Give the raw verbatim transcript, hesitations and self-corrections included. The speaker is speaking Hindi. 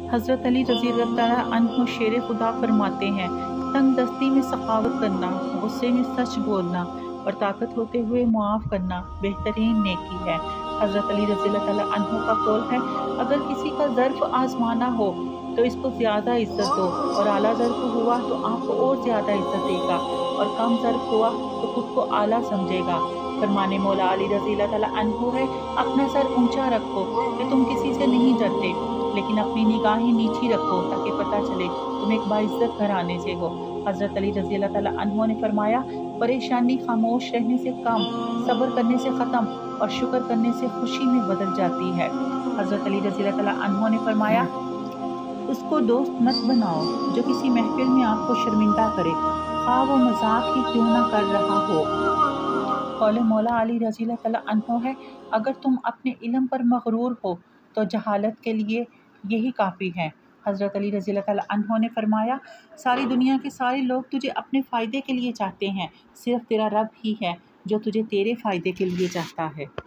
हज़रत अली रज़ी अल्लाह तआला अन्हु शेर खुदा फरमाते हैं, तंग दस्ती में सखावत करना, गुस्से में सच बोलना और ताकत होते हुए मुआफ़ करना बेहतरीन नेकी है। हज़रत अली रज़ी अल्लाह तआला अन्हु का कौल है, अगर किसी का ज़र्फ़ आज़माना हो तो इसको ज़्यादा इज़्ज़त दो, और आला ज़र्फ़ हुआ तो आपको और ज़्यादा इज़्ज़त देगा, और कम ज़र्फ़ हुआ तो खुद को आला समझेगा। फरमाने मौला अली रज़ी अल्लाह तआला अन्हु है, अपना सर ऊंचा रखो कि तुम किसी से नहीं डरते, लेकिन अपनी निगाहें नीची रखो ताकि पता चले तुम एक बाइज़्ज़त घराने से हो। हज़रत अली रज़ी अल्लाह तआला अन्हु ने फरमाया, परेशानी खामोश रहने से कम, सब्र करने से ख़त्म और शुक्र करने से खुशी में बदल जाती है। हज़रत अली रज़ी अल्लाह तआला अन्हु ने फरमाया, उसको दोस्त मत बनाओ जो किसी महफिल में आपको शर्मिंदा करे, ख़्वाह वो मजाक ही क्यों ना कर रहा हो। कौले मौला अली रज़ी अल्लाह तआला अन्हु है, अगर तुम अपने इल्म पर मग़रूर हो तो जहालत के लिए यही काफ़ी है। हज़रत अली रज़ी अल्लाह तआला अन्हु ने फरमाया, सारी दुनिया के सारे लोग तुझे अपने फ़ायदे के लिए चाहते हैं, सिर्फ़ तेरा रब ही है जो तुझे तेरे फ़ायदे के लिए चाहता है।